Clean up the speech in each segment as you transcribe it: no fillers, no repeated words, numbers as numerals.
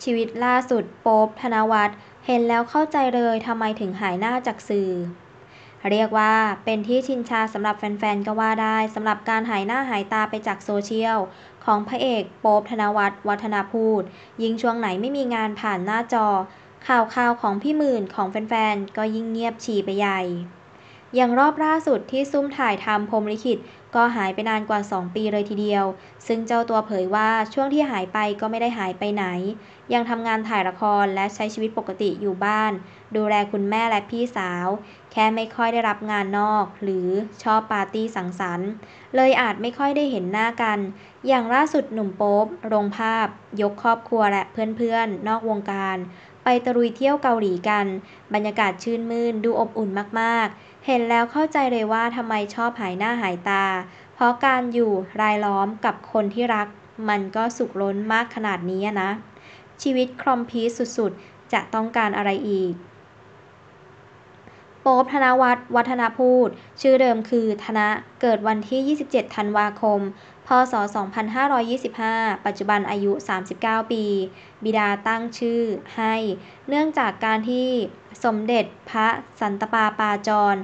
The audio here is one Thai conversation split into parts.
ชีวิตล่าสุดโป๊ปธนวัฒน์เห็นแล้วเข้าใจเลยทำไมถึงหายหน้าจากสื่อเรียกว่าเป็นที่ชินชาสำหรับแฟนๆก็ว่าได้สำหรับการหายหน้าหายตาไปจากโซเชียลของพระเอกโป๊ปธนวัฒน์วัฒนพูดยิ่งช่วงไหนไม่มีงานผ่านหน้าจอข่าวของพี่หมื่นของแฟนๆก็ยิ่งเงียบฉี่ไปใหญ่ อย่างรอบล่าสุดที่ซุ่มถ่ายทำพรหมลิขิตก็หายไปนานกว่า2 ปีเลยทีเดียวซึ่งเจ้าตัวเผยว่าช่วงที่หายไปก็ไม่ได้หายไปไหนยังทำงานถ่ายละครและใช้ชีวิตปกติอยู่บ้านดูแลคุณแม่และพี่สาวแค่ไม่ค่อยได้รับงานนอกหรือชอบปาร์ตี้สังสรรค์เลยอาจไม่ค่อยได้เห็นหน้ากันอย่างล่าสุดหนุ่มโป๊ปลงภาพยกครอบครัวและเพื่อนๆนอกวงการไปตะลุยเที่ยวเกาหลีกันบรรยากาศชื่นมื่นดูอบอุ่นมากๆ เห็นแล้วเข้าใจเลยว่าทำไมชอบหายหน้าหายตา เพราะการอยู่รายล้อมกับคนที่รักมันก็สุขล้นมากขนาดนี้นะ ชีวิตคอมพลีทสุดๆ จะต้องการอะไรอีก โป๊ปธนวัฒน์วัฒนพูดชื่อเดิมคือธนะเกิดวันที่ 27 ธันวาคม พ.ศ. 2525 ปัจจุบันอายุ 39 ปี บิดาตั้งชื่อให้เนื่องจากการที่สมเด็จพระสันตะปาปาจร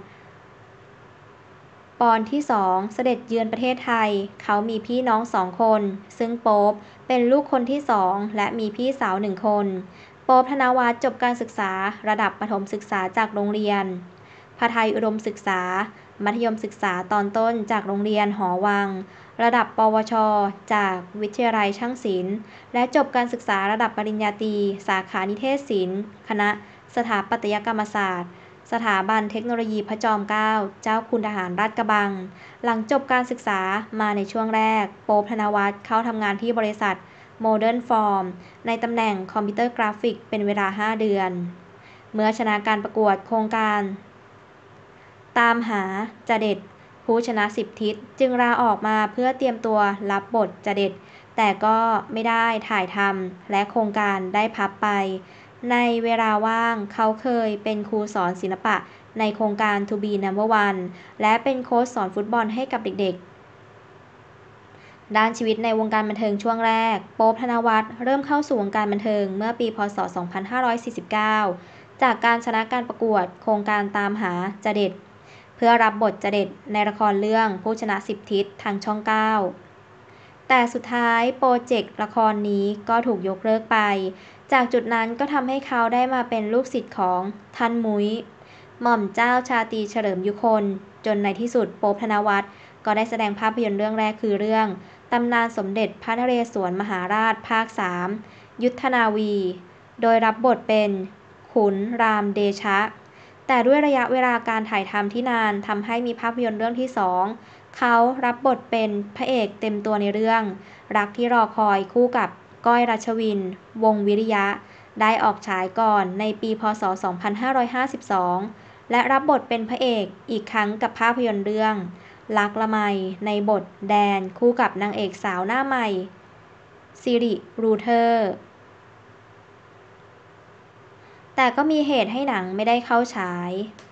ปอนที่2เสด็จเยือนประเทศไทย เขามีพี่น้อง2 คน ซึ่งโป๊ปเป็นลูกคนที่2และมีพี่สาว1 คน โป๊ปธนวัฒน์จบการศึกษาระดับประถมศึกษาจากโรงเรียนพไทยอุดมศึกษา มัธยมศึกษาตอนต้นจากโรงเรียนหอวัง ระดับปวช จากวิทยาลัยช่างศิลป์ และจบการศึกษาระดับปริญญาตรีสาขานิเทศศิลป์คณะสถาปัตยกรรมศาสตร์สถาบันเทคโนโลยีพระจอมเกล้าเจ้าคุณทหารราชกระบัง หลังจบการศึกษามาในช่วงแรก โป๊ปธนวัฒน์เข้าทำงานที่บริษัทโมเดิร์นฟอร์มในตำแหน่งคอมพิวเตอร์กราฟิกเป็นเวลา 5 เดือน เมื่อชนะการประกวดโครงการตามหาจเด็ดผู้ชนะ10 ทิศจึงลาออกมาเพื่อเตรียมตัวรับบทจเด็ดแต่ก็ไม่ได้ถ่ายทำและโครงการได้พับไป ในเวลาว่างเขาเคยเป็นครูสอนศิลปะในโครงการ To be Number One และเป็นโค้ชสอนฟุตบอลให้กับเด็กๆ ด้านชีวิตในวงการบันเทิงช่วงแรก โป๊ปธนวัฒน์เริ่มเข้าสู่วงการบันเทิงเมื่อปีพ.ศ. 2549 จากการชนะการประกวดโครงการตามหาจเด็ดเพื่อรับบทจเด็ดในละครเรื่องผู้ชนะ10 ทิศทางช่อง 9 แต่สุดท้ายโปรเจกต์ละครนี้ก็ถูกยกเลิกไป จากจุดนั้นก็ทำให้เขาได้มาเป็นลูกศิษย์ของท่านมุ้ยหม่อมเจ้าชาตรีเฉลิมยุคน จนในที่สุดโป๊ปธนวัฒน์ก็ได้แสดงภาพยนตร์เรื่องแรกคือเรื่องตำนานสมเด็จพระนเรศวรมหาราชภาค 3 ยุทธนาวี โดยรับบทเป็นขุนรามเดชะ แต่ด้วยระยะเวลาการถ่ายทำที่นานทำให้มีภาพยนตร์เรื่องที่2เขารับบทเป็นพระเอกเต็มตัวในเรื่องรักที่รอคอยคู่กับก้อยรัชวินวงศ์วิริยะได้ออกฉายก่อนในปีพ.ศ. 2552และรับบทเป็นพระเอกอีกครั้งกับภาพยนตร์เรื่องรักละไมในบทแดนคู่กับนางเอกสาวหน้าใหม่สิริรูเทอร์แต่ก็มีเหตุให้หนังไม่ได้เข้าฉาย